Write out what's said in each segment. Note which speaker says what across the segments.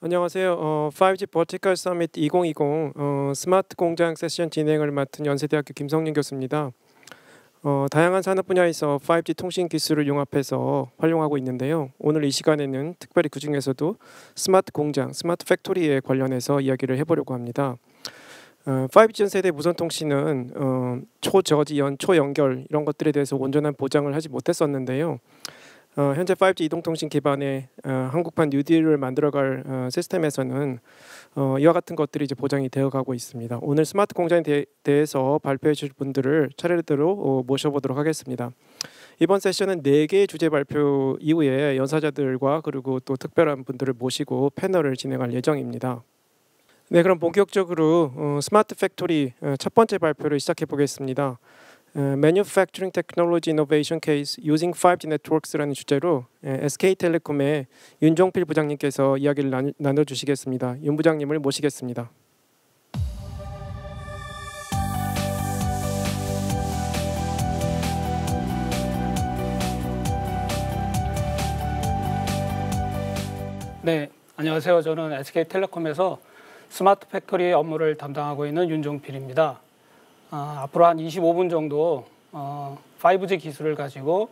Speaker 1: 안녕하세요. 5G 버티컬 서밋 2020 스마트 공장 세션 진행을 맡은 연세대학교 김성윤 교수입니다. 다양한 산업 분야에서 5G 통신 기술을 융합해서 활용하고 있는데요. 오늘 이 시간에는 특별히 그중에서도 스마트 공장, 스마트 팩토리에 관련해서 이야기를 해보려고 합니다. 5G 전 세대 무선 통신은 초저지연, 초연결 이런 것들에 대해서 온전한 보장을 하지 못했었는데요. 현재 5G 이동통신 기반의 한국판 뉴딜을 만들어갈 시스템에서는 이와 같은 것들이 이제 보장이 되어가고 있습니다. 오늘 스마트 공장에 대해서 발표해 주실 분들을 차례대로 모셔보도록 하겠습니다. 이번 세션은 4개의 주제 발표 이후에 연사자들과 그리고 또 특별한 분들을 모시고 패널을 진행할 예정입니다. 네, 그럼 본격적으로 스마트 팩토리 첫 번째 발표를 시작해 보겠습니다. Manufacturing Technology Innovation Case Using 5G Networks라는 주제로 SK텔레콤의 윤종필 부장님께서 이야기를 나눠주시겠습니다. 윤 부장님을 모시겠습니다.
Speaker 2: 네, 안녕하세요. 저는 SK텔레콤에서 스마트 팩토리 업무를 담당하고 있는 윤종필입니다. 앞으로 한 25분 정도 5G 기술을 가지고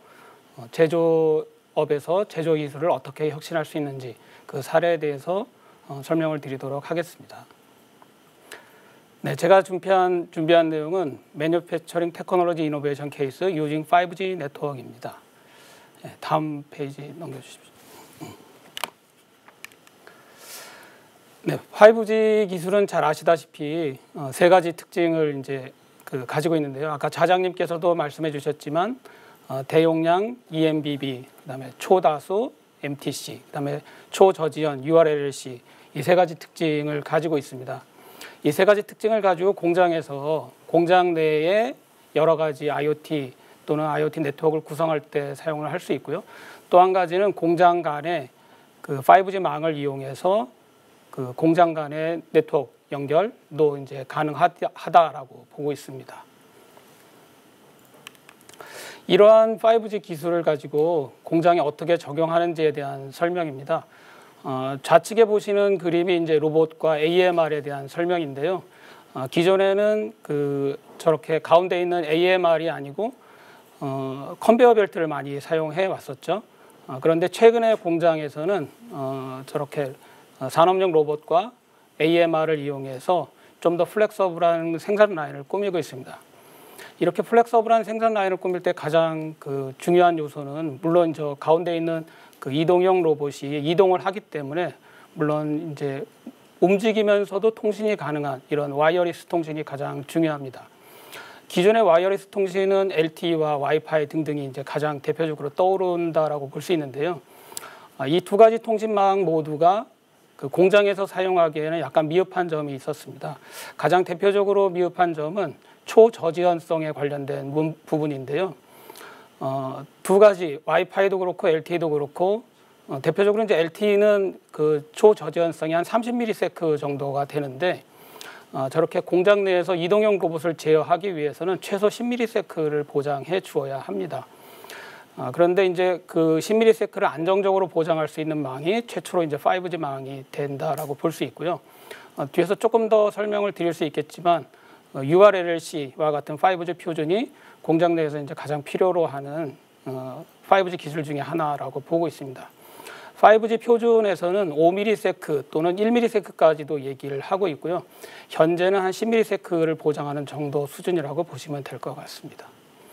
Speaker 2: 제조업에서 제조 기술을 어떻게 혁신할 수 있는지 그 사례에 대해서 설명을 드리도록 하겠습니다. 네, 제가 준비한 내용은 Manufacturing Technology Innovation Case Using 5G Network입니다. 네, 다음 페이지 넘겨주십시오. 네, 5G 기술은 잘 아시다시피 세 가지 특징을 이제 가지고 있는데요. 아까 자장님께서도 말씀해 주셨지만 대용량 eMBB, 그다음에 초다수 MTC, 그다음에 초저지연 URLLC 이 세 가지 특징을 가지고 있습니다. 이 세 가지 특징을 가지고 공장에서 공장 내에 여러 가지 IoT 또는 IoT 네트워크를 구성할 때 사용을 할 수 있고요. 또 한 가지는 공장 간의 그 5G 망을 이용해서 그 공장 간의 네트워크 연결도 이제 가능하다라고 보고 있습니다. 이러한 5G 기술을 가지고 공장에 어떻게 적용하는지에 대한 설명입니다. 좌측에 보시는 그림이 이제 로봇과 AMR에 대한 설명인데요. 기존에는 저렇게 가운데 있는 AMR이 아니고 컨베이어 벨트를 많이 사용해 왔었죠. 그런데 최근에 공장에서는 저렇게 산업용 로봇과 AMR을 이용해서 좀 더 플렉서블한 생산 라인을 꾸미고 있습니다. 이렇게 플렉서블한 생산 라인을 꾸밀 때 가장 중요한 요소는 물론 저 가운데 있는 이동형 로봇이 이동을 하기 때문에 물론 이제 움직이면서도 통신이 가능한 이런 와이어리스 통신이 가장 중요합니다. 기존의 와이어리스 통신은 LTE와 와이파이 등등이 이제 가장 대표적으로 떠오른다라고 볼 수 있는데요. 이 두 가지 통신망 모두가 공장에서 사용하기에는 약간 미흡한 점이 있었습니다. 가장 대표적으로 미흡한 점은 초저지연성에 관련된 부분인데요. 두 가지 와이파이도 그렇고 LTE도 그렇고 대표적으로 이제 LTE는 초저지연성이 한 30ms 정도가 되는데 저렇게 공장 내에서 이동형 로봇을 제어하기 위해서는 최소 10ms를 보장해 주어야 합니다. 그런데 이제 10ms를 안정적으로 보장할 수 있는 망이 최초로 이제 5G 망이 된다라고 볼 수 있고요. 뒤에서 조금 더 설명을 드릴 수 있겠지만 URLLC와 같은 5G 표준이 공장 내에서 이제 가장 필요로 하는 5G 기술 중에 하나라고 보고 있습니다. 5G 표준에서는 5ms 또는 1ms까지도 얘기를 하고 있고요. 현재는 한 10ms를 보장하는 정도 수준이라고 보시면 될 것 같습니다.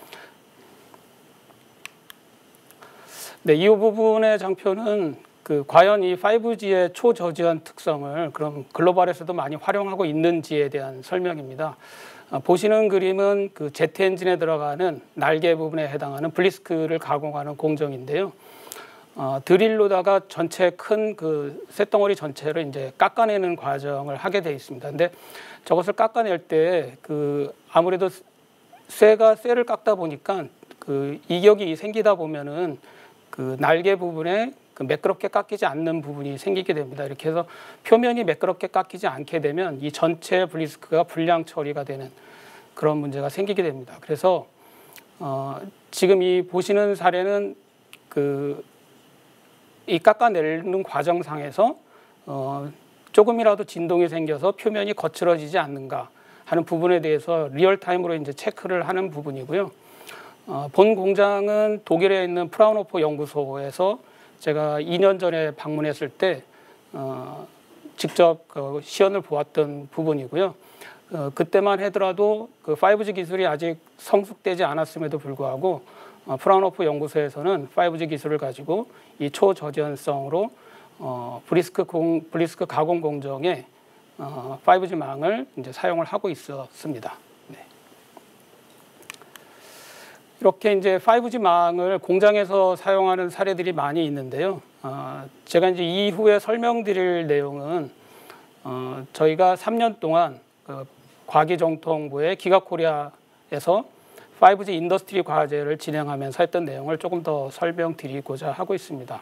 Speaker 2: 네, 이 부분의 장표는 과연 이 5G의 초저지연 특성을 그럼 글로벌에서도 많이 활용하고 있는지에 대한 설명입니다. 보시는 그림은 제트 엔진에 들어가는 날개 부분에 해당하는 블리스크를 가공하는 공정인데요. 드릴로다가 전체 큰 쇳덩어리 전체를 이제 깎아내는 과정을 하게 되어 있습니다. 근데 저것을 깎아낼 때 아무래도 쇠를 깎다 보니까 이격이 생기다 보면은 날개 부분에 매끄럽게 깎이지 않는 부분이 생기게 됩니다. 이렇게 해서 표면이 매끄럽게 깎이지 않게 되면 이 전체 블리스크가 불량 처리가 되는 그런 문제가 생기게 됩니다. 그래서 지금 이 보시는 사례는 이 깎아내는 과정상에서 조금이라도 진동이 생겨서 표면이 거칠어지지 않는가 하는 부분에 대해서 리얼타임으로 이제 체크를 하는 부분이고요. 본 공장은 독일에 있는 프라운호퍼 연구소에서 제가 2년 전에 방문했을 때 직접 시연을 보았던 부분이고요. 그때만 하더라도 그 5G 기술이 아직 성숙되지 않았음에도 불구하고 프라운호퍼 연구소에서는 5G 기술을 가지고 이 초저지연성으로 브리스크 가공 공정에 5G 망을 이제 사용을 하고 있었습니다. 네. 이렇게 이제 5G 망을 공장에서 사용하는 사례들이 많이 있는데요. 제가 이제 이후에 설명드릴 내용은 저희가 3년 동안 과기정통부의 기가코리아에서 5G 인더스트리 과제를 진행하면서 했던 내용을 조금 더 설명드리고자 하고 있습니다.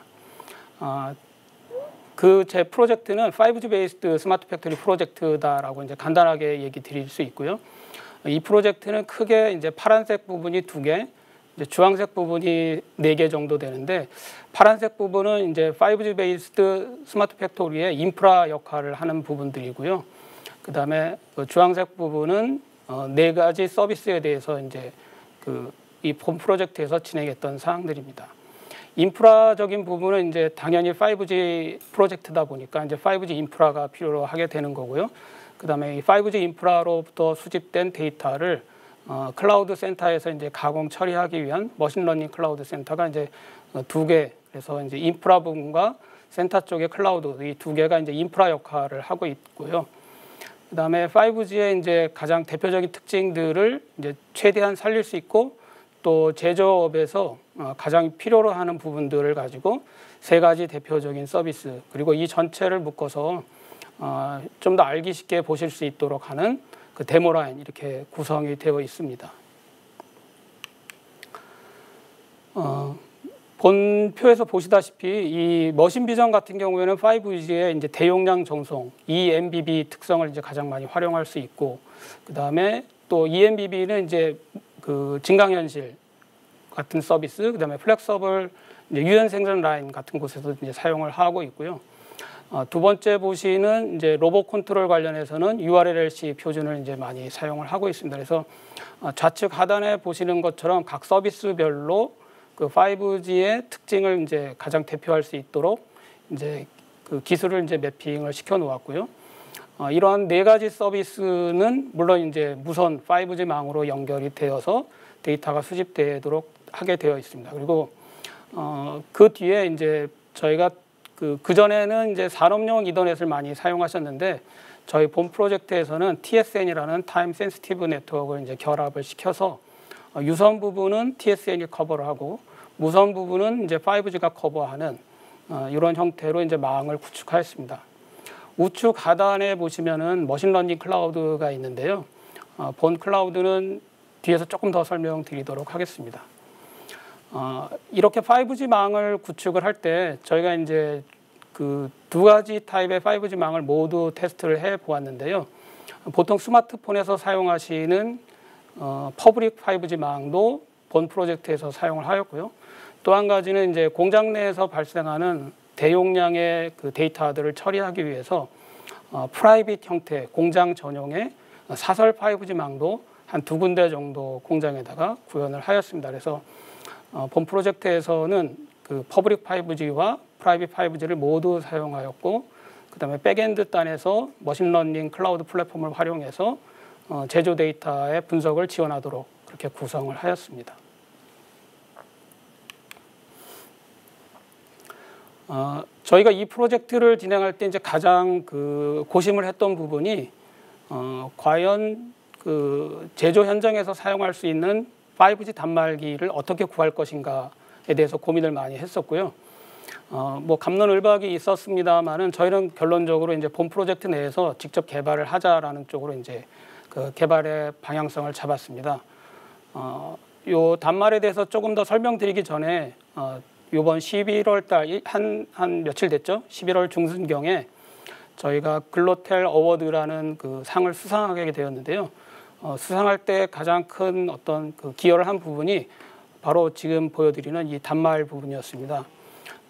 Speaker 2: 제 프로젝트는 5G 베이스드 스마트 팩토리 프로젝트다라고 이제 간단하게 얘기 드릴 수 있고요. 이 프로젝트는 크게 이제 파란색 부분이 2개, 이제 주황색 부분이 4개 정도 되는데, 파란색 부분은 이제 5G 베이스드 스마트 팩토리의 인프라 역할을 하는 부분들이고요. 그 다음에 주황색 부분은 4가지 서비스에 대해서 이제 이 본 프로젝트에서 진행했던 사항들입니다. 인프라적인 부분은 이제 당연히 5G 프로젝트다 보니까 이제 5G 인프라가 필요로 하게 되는 거고요. 그 다음에 이 5G 인프라로부터 수집된 데이터를 클라우드 센터에서 이제 가공 처리하기 위한 머신러닝 클라우드 센터가 이제 2개, 그래서 이제 인프라 부분과 센터 쪽의 클라우드, 이 2개가 이제 인프라 역할을 하고 있고요. 그 다음에 5G의 이제 가장 대표적인 특징들을 이제 최대한 살릴 수 있고, 또 제조업에서 가장 필요로 하는 부분들을 가지고 3가지 대표적인 서비스, 그리고 이 전체를 묶어서 좀 더 알기 쉽게 보실 수 있도록 하는 그 데모라인, 이렇게 구성이 되어 있습니다. 본 표에서 보시다시피 이 머신 비전 같은 경우에는 5G의 이제 대용량 전송, eMBB 특성을 이제 가장 많이 활용할 수 있고, 그 다음에 또 eMBB는 이제 그 증강현실 같은 서비스, 그 다음에 플렉서블 유연 생산 라인 같은 곳에서 이제 사용을 하고 있고요. 2번째 보시는 이제 로봇 컨트롤 관련해서는 URLLC 표준을 이제 많이 사용을 하고 있습니다. 그래서 좌측 하단에 보시는 것처럼 각 서비스별로 그 5G의 특징을 이제 가장 대표할 수 있도록 이제 그 기술을 이제 매핑을 시켜 놓았고요. 이러한 4가지 서비스는 물론 이제 무선 5G 망으로 연결이 되어서 데이터가 수집되도록 하게 되어 있습니다. 그리고 그 뒤에 이제 저희가 그 전에는 이제 산업용 이더넷을 많이 사용하셨는데, 저희 본 프로젝트에서는 TSN이라는 타임 센시티브 네트워크를 이제 결합을 시켜서 유선 부분은 TSN이 커버를 하고 무선 부분은 이제 5G가 커버하는 이런 형태로 이제 망을 구축하였습니다. 우측 하단에 보시면은 머신러닝 클라우드가 있는데요. 본 클라우드는 뒤에서 조금 더 설명드리도록 하겠습니다. 이렇게 5G 망을 구축을 할 때 저희가 이제 그 2가지 타입의 5G 망을 모두 테스트를 해 보았는데요. 보통 스마트폰에서 사용하시는 퍼블릭 5G 망도 본 프로젝트에서 사용을 하였고요. 또 한 가지는 이제 공장 내에서 발생하는 대용량의 그 데이터들을 처리하기 위해서 프라이빗 형태 공장 전용의 사설 5G 망도 한 2군데 정도 공장에다가 구현을 하였습니다. 그래서 본 프로젝트에서는 그 퍼블릭 5G와 프라이빗 5G를 모두 사용하였고, 그 다음에 백엔드 단에서 머신러닝 클라우드 플랫폼을 활용해서 제조 데이터의 분석을 지원하도록 그렇게 구성을 하였습니다. 저희가 이 프로젝트를 진행할 때 이제 가장 그 고심을 했던 부분이 과연 그 제조 현장에서 사용할 수 있는 5G 단말기를 어떻게 구할 것인가에 대해서 고민을 많이 했었고요. 뭐 갑론을박이 있었습니다만은 저희는 결론적으로 이제 본 프로젝트 내에서 직접 개발을 하자라는 쪽으로 이제 그 개발의 방향성을 잡았습니다. 요 단말에 대해서 조금 더 설명드리기 전에 이번 11월 달 한 며칠 됐죠? 11월 중순경에 저희가 글로텔 어워드라는 그 상을 수상하게 되었는데요. 수상할 때 가장 큰 어떤 그 기여를 한 부분이 바로 지금 보여드리는 이 단말 부분이었습니다.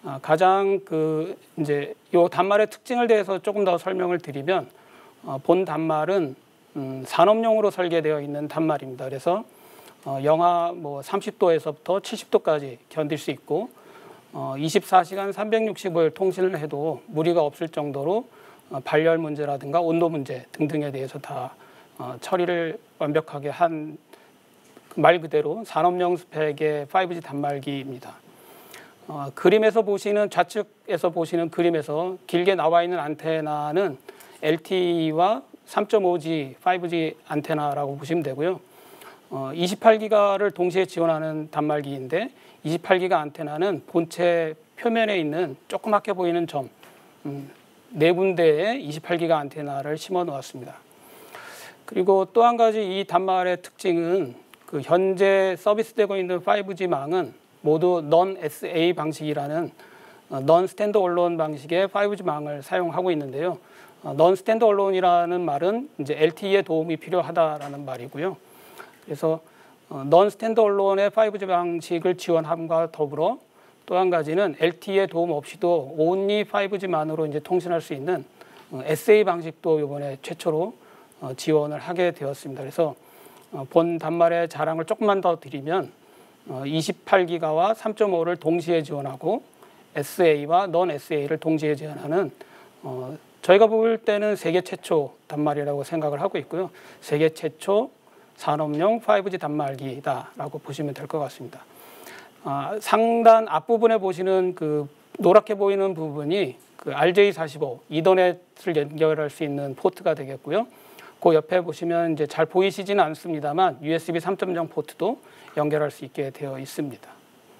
Speaker 2: 가장 이제 요 단말의 특징을 대해서 조금 더 설명을 드리면 본 단말은 산업용으로 설계되어 있는 단말입니다. 그래서 영하 뭐 30도에서부터 70도까지 견딜 수 있고 24시간 365일 통신을 해도 무리가 없을 정도로 발열 문제라든가 온도 문제 등등에 대해서 다 처리를 완벽하게 한 말 그대로 산업용 스펙의 5G 단말기입니다. 그림에서 보시는 좌측에서 보시는 그림에서 길게 나와 있는 안테나는 LTE와 3.5G 5G 안테나라고 보시면 되고요. 28기가를 동시에 지원하는 단말기인데 28기가 안테나는 본체 표면에 있는 조그맣게 보이는 점 네 군데에 28기가 안테나를 심어 놓았습니다. 그리고 또 한 가지 이 단말의 특징은 현재 서비스되고 있는 5G망은 모두 non-SA 방식이라는 non-standalone 방식의 5G망을 사용하고 있는데요. non-standalone이라는 말은 이제 LTE의 도움이 필요하다라는 말이고요. 그래서 non-standalone의 5G 방식을 지원함과 더불어 또 한 가지는 LTE의 도움 없이도 only 5G만으로 이제 통신할 수 있는 SA 방식도 이번에 최초로 지원을 하게 되었습니다. 그래서 본 단말의 자랑을 조금만 더 드리면 28기가와 3.5를 동시에 지원하고 SA와 non-SA를 동시에 지원하는 저희가 볼 때는 세계 최초 단말이라고 생각을 하고 있고요. 세계 최초 산업용 5G 단말기다라고 보시면 될 것 같습니다. 상단 앞부분에 보시는 노랗게 보이는 부분이 RJ45 이더넷을 연결할 수 있는 포트가 되겠고요. 그 옆에 보시면 이제 잘 보이시지는 않습니다만 USB 3.0 포트도 연결할 수 있게 되어 있습니다.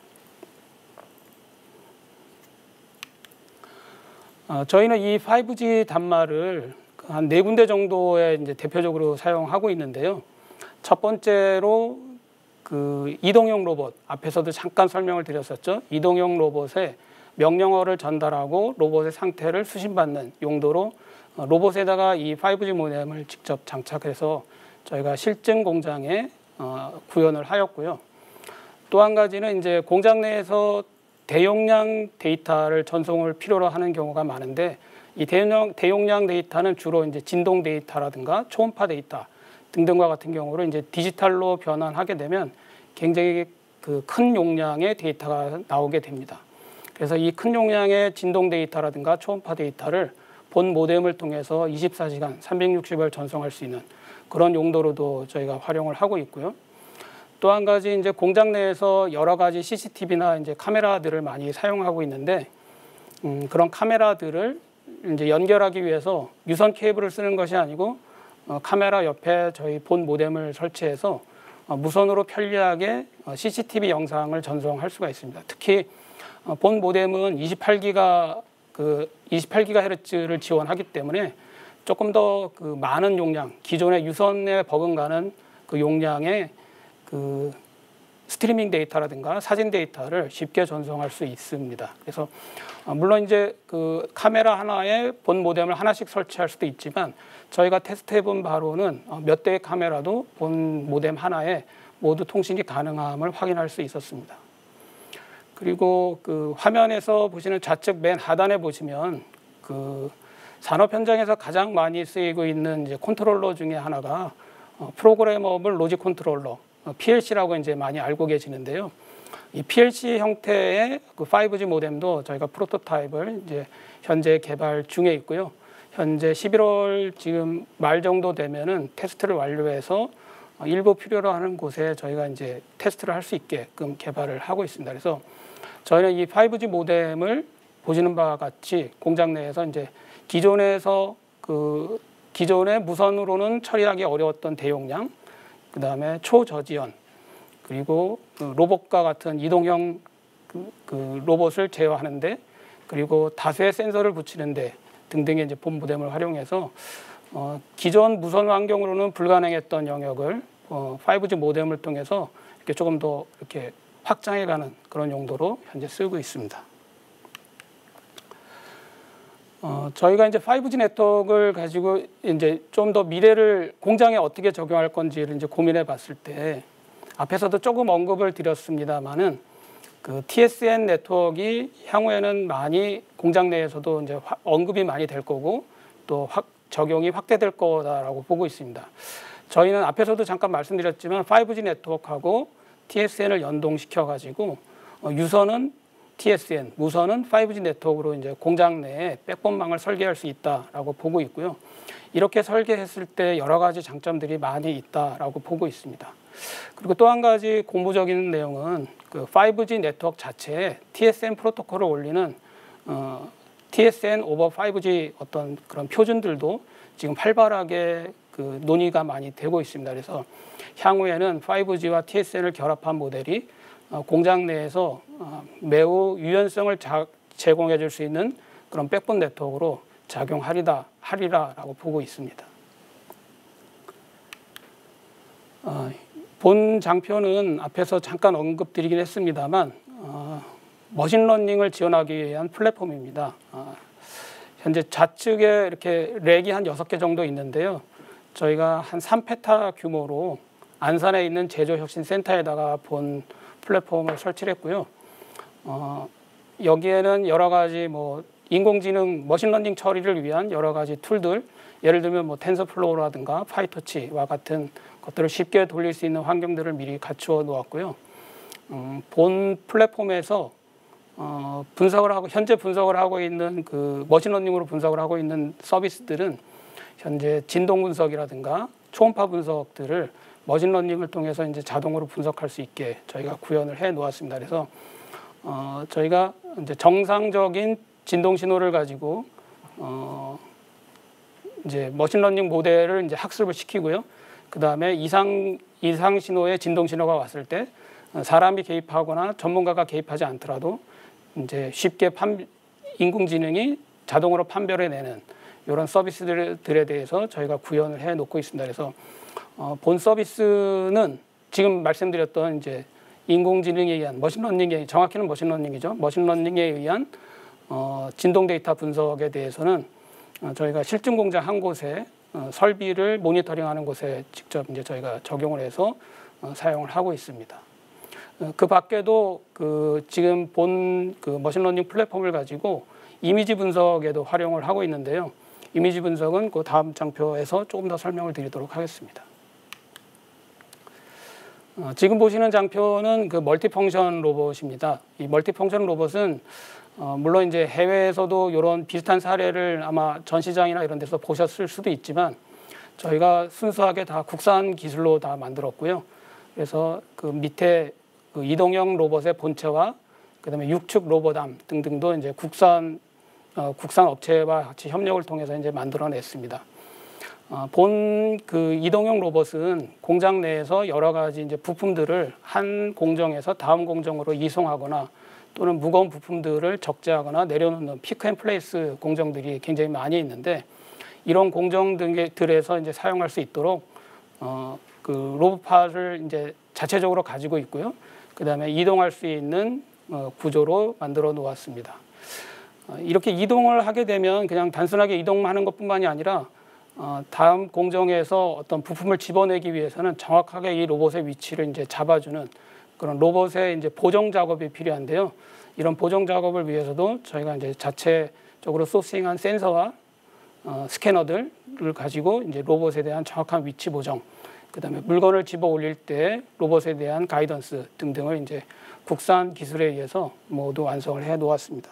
Speaker 2: 저희는 이 5G 단말을 한 4군데 정도에 이제 대표적으로 사용하고 있는데요. 첫 번째로 이동형 로봇, 앞에서도 잠깐 설명을 드렸었죠. 이동형 로봇에 명령어를 전달하고 로봇의 상태를 수신받는 용도로 로봇에다가 이 5G 모뎀을 직접 장착해서 저희가 실증 공장에 구현을 하였고요. 또 한 가지는 이제 공장 내에서 대용량 데이터를 전송을 필요로 하는 경우가 많은데 이 대용량 데이터는 주로 이제 진동 데이터라든가 초음파 데이터 등등과 같은 경우로 이제 디지털로 변환하게 되면 굉장히 큰 용량의 데이터가 나오게 됩니다. 그래서 이 큰 용량의 진동 데이터라든가 초음파 데이터를 본 모뎀을 통해서 24시간 360일 전송할 수 있는 그런 용도로도 저희가 활용을 하고 있고요. 또 한 가지 이제 공장 내에서 여러 가지 CCTV나 이제 카메라들을 많이 사용하고 있는데 그런 카메라들을 이제 연결하기 위해서 유선 케이블을 쓰는 것이 아니고 카메라 옆에 저희 본 모뎀을 설치해서 무선으로 편리하게 CCTV 영상을 전송할 수가 있습니다. 특히 본 모뎀은 28GHz를 지원하기 때문에 조금 더 많은 용량, 기존의 유선에 버금가는 용량의 스트리밍 데이터라든가 사진 데이터를 쉽게 전송할 수 있습니다. 그래서 물론 이제 카메라 하나에 본 모뎀을 하나씩 설치할 수도 있지만 저희가 테스트해본 바로는 몇 대의 카메라도 본 모뎀 하나에 모두 통신이 가능함을 확인할 수 있었습니다. 그리고 화면에서 보시는 좌측 맨 하단에 보시면 산업 현장에서 가장 많이 쓰이고 있는 이제 컨트롤러 중에 하나가 프로그래머블 로직 컨트롤러 PLC라고 이제 많이 알고 계시는데요. 이 PLC 형태의 5G 모뎀도 저희가 프로토타입을 이제 현재 개발 중에 있고요. 현재 11월 지금 말 정도 되면은 테스트를 완료해서 일부 필요로 하는 곳에 저희가 이제 테스트를 할 수 있게끔 개발을 하고 있습니다. 그래서 저희는 이 5G 모뎀을 보시는 바와 같이 공장 내에서 이제 기존의 무선으로는 처리하기 어려웠던 대용량, 그 다음에 초저지연, 그리고 로봇과 같은 이동형 로봇을 제어하는데, 그리고 다수의 센서를 붙이는데 등등의 이제 본 모뎀을 활용해서 기존 무선 환경으로는 불가능했던 영역을 5G 모뎀을 통해서 이렇게 조금 더 이렇게 확장해가는 그런 용도로 현재 쓰고 있습니다. 저희가 이제 5G 네트워크를 가지고 이제 좀 더 미래를 공장에 어떻게 적용할 건지를 이제 고민해 봤을 때 앞에서도 조금 언급을 드렸습니다만은 그 TSN 네트워크가 향후에는 많이 공장 내에서도 이제 언급이 많이 될 거고 또 적용이 확대될 거다라고 보고 있습니다. 저희는 앞에서도 잠깐 말씀드렸지만 5G 네트워크하고 TSN을 연동시켜 가지고 유선은 TSN, 무선은 5G 네트워크로 이제 공장 내에 백본망을 설계할 수 있다라고 보고 있고요. 이렇게 설계했을 때 여러 가지 장점들이 많이 있다라고 보고 있습니다. 그리고 또 한 가지 공부적인 내용은 그 5G 네트워크 자체에 TSN 프로토콜을 올리는 TSN 오버 5G 어떤 그런 표준들도 지금 활발하게 그 논의가 많이 되고 있습니다. 그래서 향후에는 5G와 TSN을 결합한 모델이 공장 내에서 매우 유연성을 제공해 줄 수 있는 그런 백본 네트워크로 작용하리라라고 보고 있습니다. 본 장표는 앞에서 잠깐 언급드리긴 했습니다만 머신러닝을 지원하기 위한 플랫폼입니다. 현재 좌측에 이렇게 렉이 한 6개 정도 있는데요. 저희가 한 3페타 규모로 안산에 있는 제조혁신센터에다가 본 플랫폼을 설치를 했고요. 여기에는 여러 가지 뭐 인공지능 머신러닝 처리를 위한 여러 가지 툴들, 예를 들면 뭐 텐서플로우라든가 파이토치와 같은 것들을 쉽게 돌릴 수 있는 환경들을 미리 갖추어 놓았고요. 본 플랫폼에서 현재 분석을 하고 있는 그 머신러닝으로 분석을 하고 있는 서비스들은 현재 진동 분석이라든가 초음파 분석들을 머신러닝을 통해서 이제 자동으로 분석할 수 있게 저희가 구현을 해 놓았습니다. 그래서 저희가 이제 정상적인 진동 신호를 가지고 이제 머신러닝 모델을 이제 학습을 시키고요. 그 다음에 이상 신호의 진동 신호가 왔을 때 사람이 개입하거나 전문가가 개입하지 않더라도 이제 쉽게 인공지능이 자동으로 판별해내는 이런 서비스들에 대해서 저희가 구현을 해 놓고 있습니다. 그래서 본 서비스는 지금 말씀드렸던 이제 인공지능에 의한 정확히는 머신러닝이죠. 머신러닝에 의한 진동 데이터 분석에 대해서는 저희가 실증 공장 한 곳에 설비를 모니터링하는 곳에 직접 이제 저희가 적용을 해서 사용을 하고 있습니다. 그 밖에도 그 지금 본 그 머신러닝 플랫폼을 가지고 이미지 분석에도 활용을 하고 있는데요. 이미지 분석은 그 다음 장표에서 조금 더 설명을 드리도록 하겠습니다. 지금 보시는 장표는 그 멀티펑션 로봇입니다. 이 멀티펑션 로봇은 물론 이제 해외에서도 이런 비슷한 사례를 아마 전시장이나 이런 데서 보셨을 수도 있지만 저희가 순수하게 다 국산 기술로 다 만들었고요. 그래서 그 밑에 그 이동형 로봇의 본체와 그다음에 육축 로봇암 등등도 이제 국산 업체와 같이 협력을 통해서 이제 만들어냈습니다. 본 그 이동형 로봇은 공장 내에서 여러 가지 이제 부품들을 한 공정에서 다음 공정으로 이송하거나 또는 무거운 부품들을 적재하거나 내려놓는 피크 앤 플레이스 공정들이 굉장히 많이 있는데 이런 공정들에서 이제 사용할 수 있도록 그 로봇파를 이제 자체적으로 가지고 있고요. 그 다음에 이동할 수 있는 구조로 만들어 놓았습니다. 이렇게 이동을 하게 되면 그냥 단순하게 이동하는 것뿐만이 아니라 다음 공정에서 어떤 부품을 집어내기 위해서는 정확하게 이 로봇의 위치를 이제 잡아주는 그런 로봇의 이제 보정 작업이 필요한데요. 이런 보정 작업을 위해서도 저희가 이제 자체적으로 소싱한 센서와 스캐너들을 가지고 이제 로봇에 대한 정확한 위치 보정, 그다음에 물건을 집어 올릴 때 로봇에 대한 가이던스 등등을 이제 국산 기술에 의해서 모두 완성을 해 놓았습니다.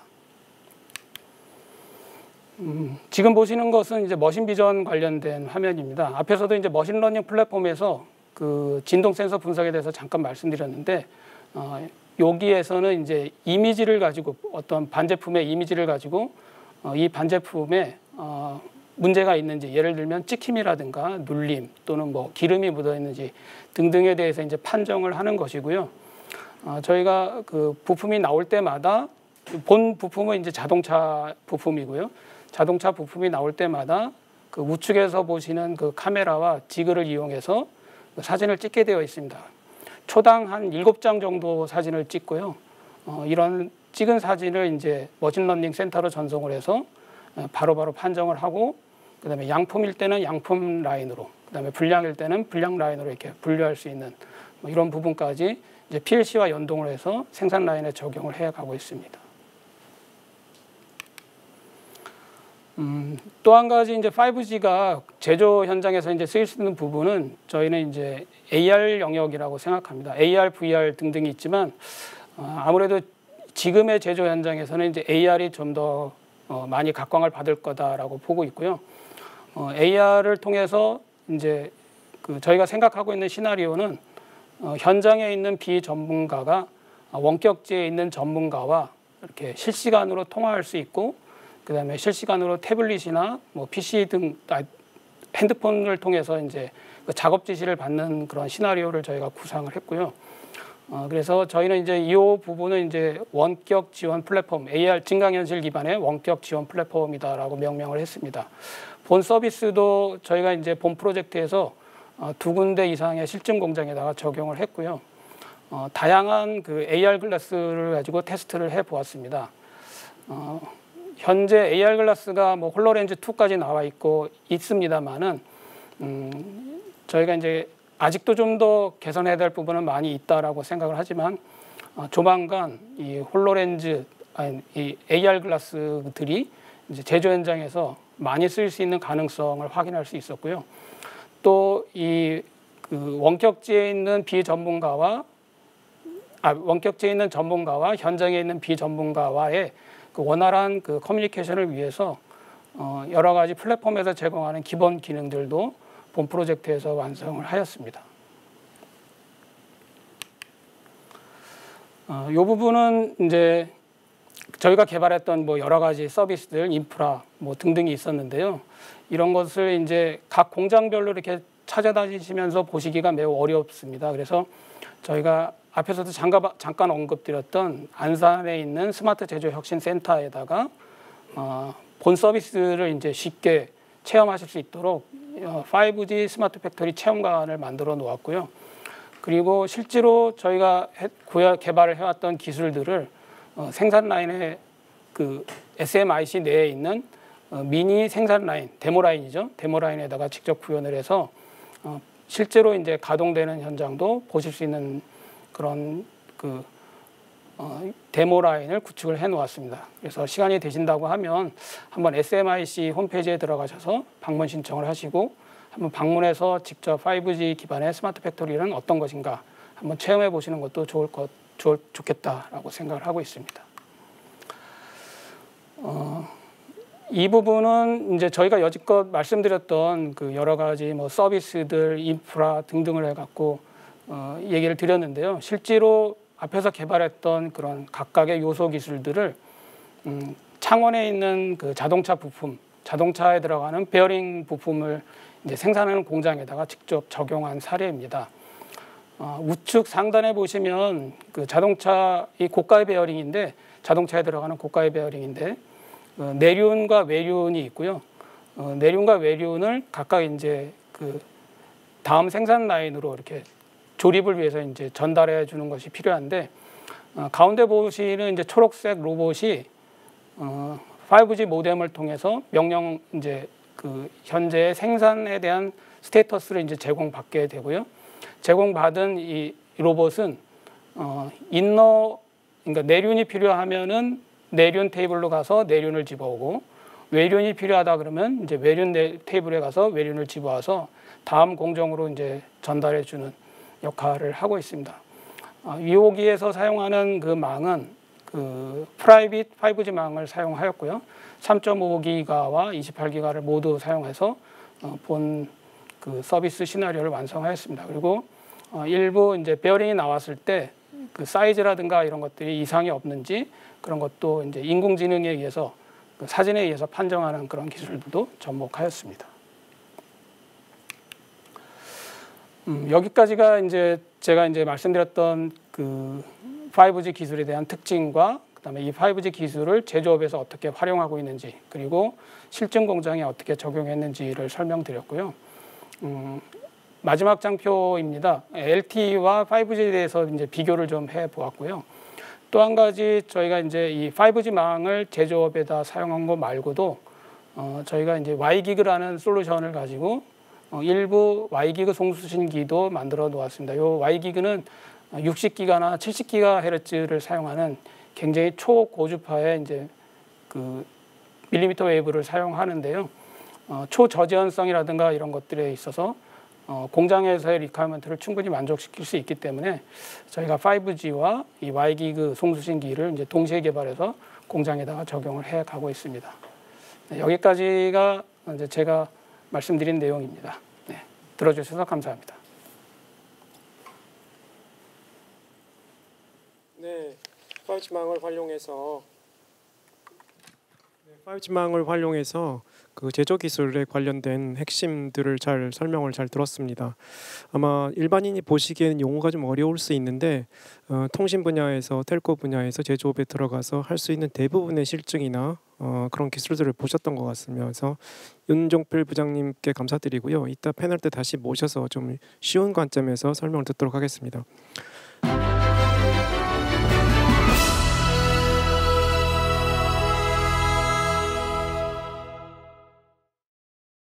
Speaker 2: 지금 보시는 것은 이제 머신 비전 관련된 화면입니다. 앞에서도 이제 머신러닝 플랫폼에서 그 진동 센서 분석에 대해서 잠깐 말씀드렸는데 여기에서는 이제 이미지를 가지고 어떤 반제품의 이미지를 가지고 이 반제품에 문제가 있는지 예를 들면 찍힘이라든가 눌림 또는 뭐 기름이 묻어 있는지 등등에 대해서 이제 판정을 하는 것이고요. 저희가 그 부품이 나올 때마다 본 부품은 이제 자동차 부품이고요. 자동차 부품이 나올 때마다 그 우측에서 보시는 그 카메라와 지그를 이용해서 사진을 찍게 되어 있습니다. 초당 한 7장 정도 사진을 찍고요. 이런 찍은 사진을 이제 머신러닝 센터로 전송을 해서 바로바로 판정을 하고 그다음에 양품일 때는 양품 라인으로, 그다음에 불량일 때는 불량 라인으로 이렇게 분류할 수 있는 이런 부분까지 이제 PLC와 연동을 해서 생산 라인에 적용을 해 가고 있습니다. 또 한 가지 이제 5G가 제조 현장에서 이제 쓰일 수 있는 부분은 저희는 이제 AR 영역이라고 생각합니다. AR, VR 등등이 있지만 아무래도 지금의 제조 현장에서는 이제 AR이 좀 더 많이 각광을 받을 거다라고 보고 있고요. AR을 통해서 이제 저희가 생각하고 있는 시나리오는 현장에 있는 비전문가가 원격지에 있는 전문가와 이렇게 실시간으로 통화할 수 있고, 그다음에 실시간으로 태블릿이나 뭐 PC 등 핸드폰을 통해서 이제 작업 지시를 받는 그런 시나리오를 저희가 구상을 했고요. 그래서 저희는 이제 이 부분은 이제 원격 지원 플랫폼, AR 증강현실 기반의 원격 지원 플랫폼이다라고 명명을 했습니다. 본 서비스도 저희가 이제 본 프로젝트에서 2군데 이상의 실증 공장에다가 적용을 했고요. 다양한 그 AR 글라스를 가지고 테스트를 해 보았습니다. 현재 AR 글라스가 뭐 홀로렌즈 2까지 나와 있습니다만은 저희가 이제 아직도 좀 더 개선해야 될 부분은 많이 있다라고 생각을 하지만 조만간 이 홀로렌즈 이 AR 글라스들이 이제 제조 현장에서 많이 쓸 수 있는 가능성을 확인할 수 있었고요. 또 이 원격지에 있는 원격지에 있는 전문가와 현장에 있는 비전문가와의 원활한 커뮤니케이션을 위해서 여러 가지 플랫폼에서 제공하는 기본 기능들도 본 프로젝트에서 완성을 하였습니다. 이 부분은 이제 저희가 개발했던 뭐 여러 가지 서비스들, 인프라 뭐 등등이 있었는데요. 이런 것을 이제 각 공장별로 이렇게 찾아다니시면서 보시기가 매우 어렵습니다. 그래서 저희가 앞에서도 잠깐 언급드렸던 안산에 있는 스마트 제조 혁신 센터에다가 본 서비스를 이제 쉽게 체험하실 수 있도록 5G 스마트 팩토리 체험관을 만들어 놓았고요. 그리고 실제로 저희가 개발을 해왔던 기술들을 생산 라인에 SMIC 내에 있는 미니 생산 라인, 데모 라인이죠. 데모 라인에다가 직접 구현을 해서 실제로 이제 가동되는 현장도 보실 수 있는 그런 데모 라인을 구축을 해 놓았습니다. 그래서 시간이 되신다고 하면 한번 SMIC 홈페이지에 들어가셔서 방문 신청을 하시고 한번 방문해서 직접 5G 기반의 스마트 팩토리는 어떤 것인가 한번 체험해 보시는 것도 좋겠다라고 생각을 하고 있습니다. 이 부분은 이제 저희가 여지껏 말씀드렸던 여러 가지 뭐 서비스들, 인프라 등등을 해갖고 얘기를 드렸는데요. 실제로 앞에서 개발했던 그런 각각의 요소 기술들을 창원에 있는 자동차 부품, 자동차에 들어가는 베어링 부품을 이제 생산하는 공장에다가 직접 적용한 사례입니다. 우측 상단에 보시면 자동차 이 고가의 베어링인데 자동차에 들어가는 고가의 베어링인데 내륜과 외륜이 있고요. 내륜과 외륜을 각각 이제 다음 생산 라인으로 이렇게 조립을 위해서 이제 전달해 주는 것이 필요한데 가운데 보시는 이제 초록색 로봇이 5G 모뎀을 통해서 명령 이제 현재 생산에 대한 스테이터스를 이제 제공받게 되고요. 제공받은 이 로봇은 그러니까 내륜이 필요하면은 내륜 테이블로 가서 내륜을 집어오고 외륜이 필요하다 그러면 이제 외륜 테이블에 가서 외륜을 집어와서 다음 공정으로 이제 전달해 주는 역할을 하고 있습니다. 2호기에서 사용하는 망은 프라이빗 5G 망을 사용하였고요. 3.5기가와 28기가를 모두 사용해서 본 서비스 시나리오를 완성하였습니다. 그리고 일부 이제 베어링이 나왔을 때 사이즈라든가 이런 것들이 이상이 없는지 그런 것도 이제 인공지능에 의해서 사진에 의해서 판정하는 그런 기술들도 접목하였습니다. 여기까지가 이제 제가 이제 말씀드렸던 5G 기술에 대한 특징과 그다음에 이 5G 기술을 제조업에서 어떻게 활용하고 있는지 그리고 실증 공장에 어떻게 적용했는지를 설명드렸고요. 마지막 장표입니다. LTE와 5G에 대해서 이제 비교를 좀 해보았고요. 또 한 가지 저희가 이제 이 5G 망을 제조업에다 사용한 것 말고도 저희가 이제 Y기그라는 솔루션을 가지고 일부 Y기그 송수신기도 만들어 놓았습니다. 이 Y기그는 60기가나 70GHz를 사용하는 굉장히 초고주파의 이제 그 밀리미터 웨이브를 사용하는데요. 초저지연성이라든가 이런 것들에 있어서 공장에서의 리퀘어먼트를 충분히 만족시킬 수 있기 때문에 저희가 5G와 이 Y기그 송수신기를 이제 동시에 개발해서 공장에다가 적용을 해 가고 있습니다. 네, 여기까지가 이제 제가 말씀드린 내용입니다. 네, 들어주셔서 감사합니다.
Speaker 1: 네, 5G망을 활용해서 그 제조 기술에 관련된 핵심들을 설명을 잘 들었습니다. 아마 일반인이 보시기에는 용어가 좀 어려울 수 있는데 통신 분야에서 텔코 분야에서 제조업에 들어가서 할 수 있는 대부분의 실증이나 그런 기술들을 보셨던 것 같으면서 윤종필 부장님께 감사드리고요. 이따 패널 때 다시 모셔서 좀 쉬운 관점에서 설명을 듣도록 하겠습니다.